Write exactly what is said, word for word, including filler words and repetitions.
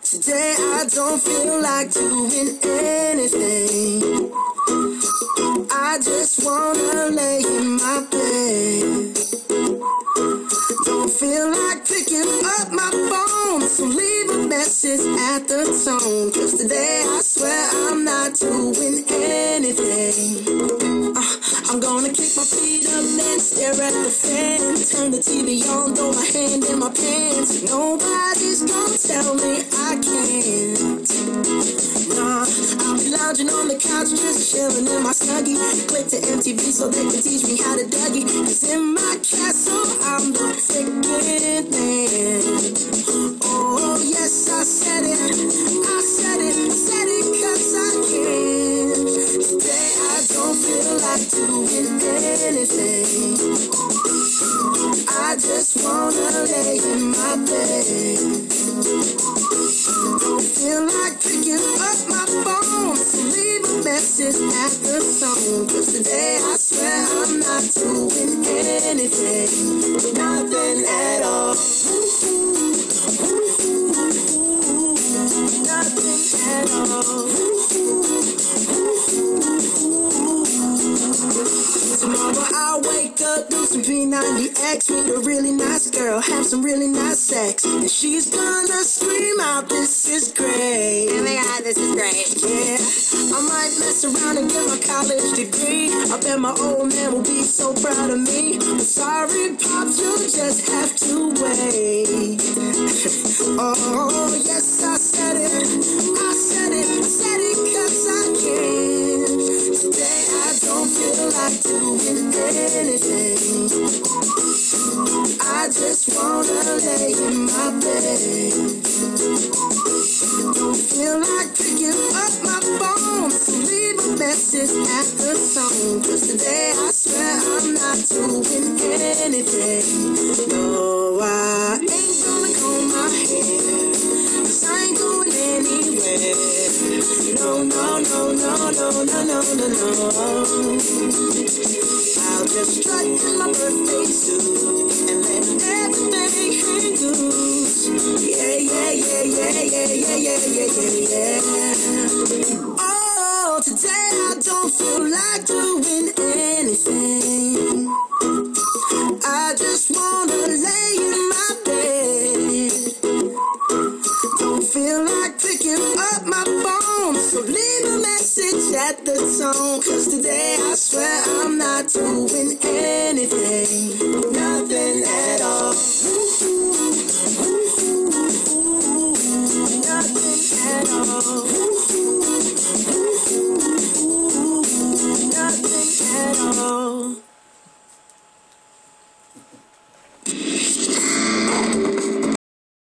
Today I don't feel like doing anything. I just wanna lay in my bed. Don't feel like picking up my phone, so leave a message at the tone. Cause today I swear I'm not doing anything. uh, I'm gonna kick my feet up and stare at the fan. Turn the T V on, throw my hand in my pants. Nobody's gonna tell me I can't. Nah, I'll be lounging on the couch, just chilling in my Snuggie. Click to M T V so they can teach me how to Dougie. Cause in my castle, I'm the freaking man. Oh, yes, I said it. I said it, said it cause I can. Today I don't feel like doing anything. I just wanna lay in my bed. Don't feel like picking up my phone, so leave a message at the tone. Cause today I swear I'm not doing anything. Nothing at all. Nothing at all. Tomorrow I'll wake up, do some P ninety X, meet a really nice girl, have some really nice sex, and she's gonna scream out, this is great. Oh my god, this is great. Yeah, I might mess around and get my college degree. I bet my old man will be so proud of me. But sorry, Pops, you'll just have to wait. Oh, yes, I said it. I said it, said it cause I can. Today I don't feel like doing anything. I just wanna lay in my bed. Don't feel like picking up my phone, so leave a message at the tone. Cause today I swear I'm not doing anything. No, I ain't gonna comb my hair, cause I ain't going anywhere. No, no, no, no, no, no, no, no, no. I'll just strut in my birthday suit and let everything hang loose. Yeah, yeah, yeah, yeah, yeah, yeah, yeah, yeah, yeah, yeah. Oh, today I don't feel like doing anything. I just wanna lay in my bed. Don't feel like picking up my phone, so leave a message at the tone. Cause today I swear I'm not doing anything.